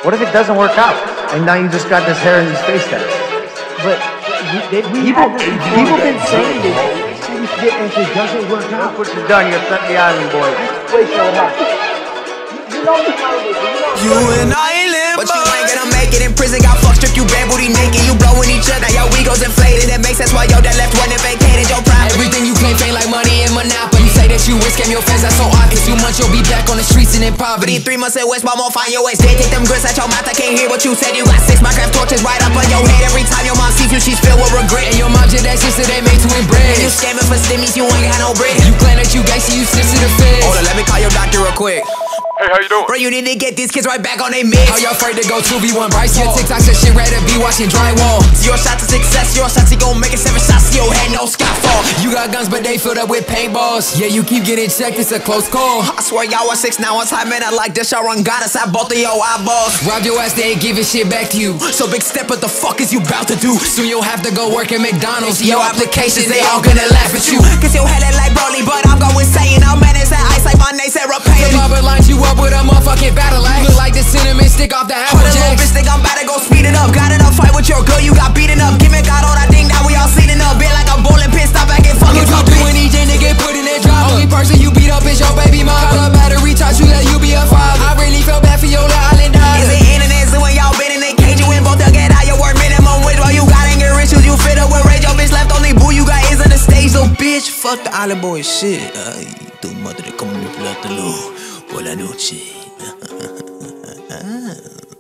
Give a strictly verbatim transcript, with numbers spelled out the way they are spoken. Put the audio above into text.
What if it doesn't work out? And now you just got this hair and these face tats. But we, they, we people, had this people been saying this. If it doesn't work out, What you done? You upset the island boys. wait so hard. You know me how it is. You and I live, but you ain't gonna make it in prison. Got fucked, stripped you bare booty naked. You blowing each other, your ego's inflated. That makes sense why yo that left one and vacated your pride. Everything you claim fame like money and monopoly. You say that you risk, scam your fans, that's so obvious. You months, you'll be back on the streets and in poverty. Three months at West, mom won't find your ways. They take them grits at your mouth, I can't hear what you said. You got six Minecraft torches right up on your head. Every time your mom sees you, she's filled with regret. And your mom just that sister they made to inbred. And you scamming for stimmies, you ain't got no bread. You claim that you gangsta, you snitch to the feds. Hold on, let me call your doctor real quick. Hey, how you doing? Bro, you need to get these kids right back on they mix. How y'all afraid to go two v one? Bryce, your TikTok said shit rather be watching drywall. Your shot to success, your shots, you gon' make it seven shots to your head, no skyfall. You got guns, but they filled up with paintballs. Yeah, you keep getting checked, it's a close call. I swear y'all was six now, one time man, I like this, y'all run got us at both of your eyeballs. Robbed your ass, they ain't giving shit back to you. So big step, what the fuck is you about to do? Soon you'll have to go work at McDonald's. Your applications, they all gonna laugh at you. Cause your head like Broly, but I'm going insane. I'm man, it's that ice like my name, Sarah Payne. The barber lines you up with a motherfucking battle axe. Look like the cinnamon stick off the apple jacks. Little bitch think I'm about to go speed it up. Got in a fight with your girl, you got beaten up. Give me God all that thing that we all seen enough. Been like a bowling pin, stop back and fucking talk. You doing each and they get put in that drop. Only person you beat up is your baby mom. Call a battery, taught you that you be a father. I really felt bad for your little island daughter. Is it internet, so when y'all been in the cage, you in both they'll get out your work minimum wage. While you got anger issues, you fit up with rage. Your bitch left only boo, you got is on the stage. So bitch, fuck the island boy shit. Ay, tu madre como mi plátano. Buena noche.